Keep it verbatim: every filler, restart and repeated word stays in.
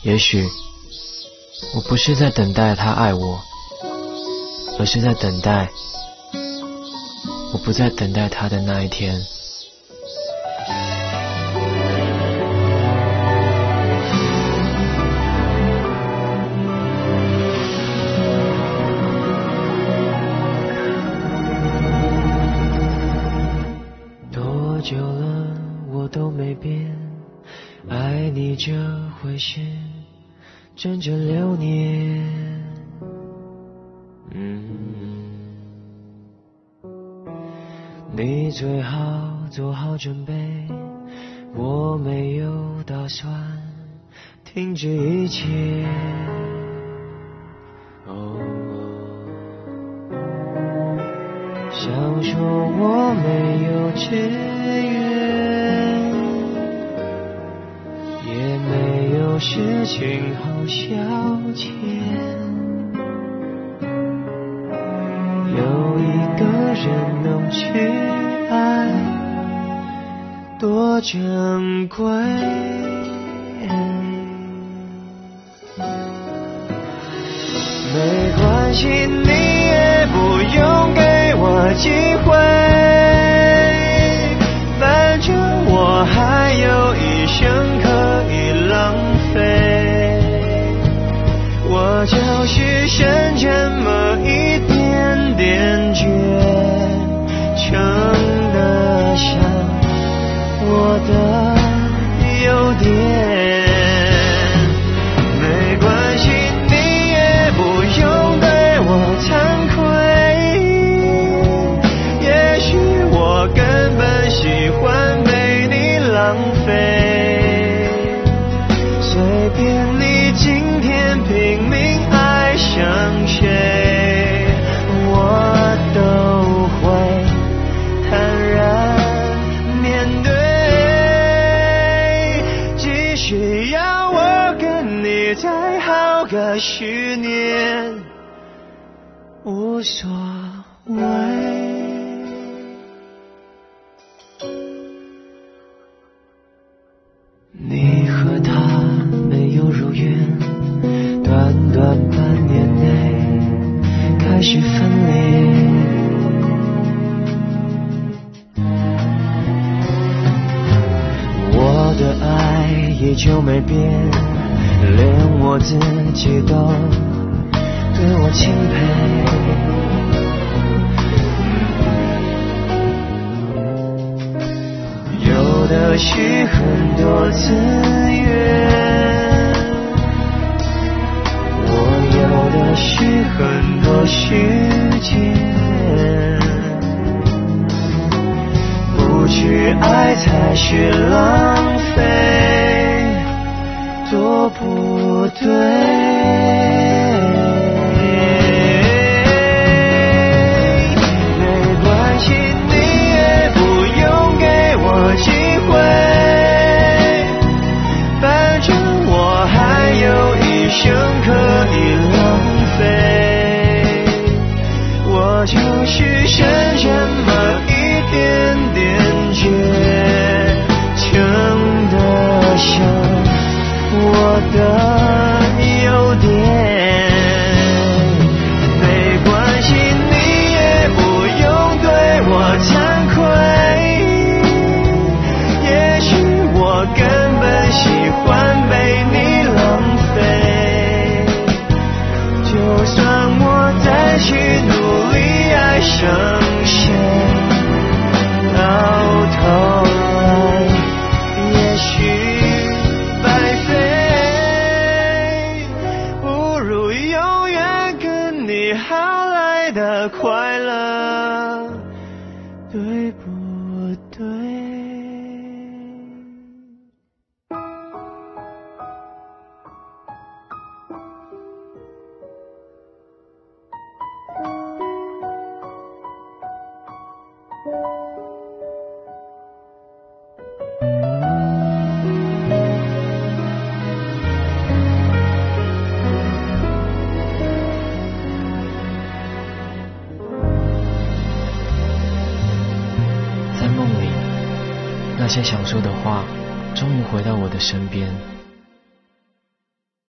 也许我不是在等待他爱我，而是在等待我不再等待他的那一天。多久了我都没变，爱你这回事整整六年。嗯，你最好做好准备，我没有打算停止一切。哦，想说我没有志愿，也没有事情好消遣，有一个人能去爱，多珍贵。没关系，你也不用给我机会，反正我还有一生可以浪费，我就是剩这么一点点倔，撑得下我的优点。没关系，你也不用对我惭愧，也许我根本喜欢被你浪费，随便你今天拼命爱上谁，我都会坦然面对，只需要我跟你再好个十年，无所谓。你和他没有如愿，短短半年内开始分离。我的爱依旧没变，连我自己都对我钦佩。有的是很多资源，我有的是很多时间，不去爱才是浪费，多不对。生可以浪费，我就是剩这么一点点倔，撑得下我的优点。没关系，你也不用对我惭愧，也许我根本喜欢被你浪费，就算我再去努力爱上谁，到头来也许白费，不如永远跟你好来的快乐，对不对？在梦里，那些想说的话终于回到我的身边。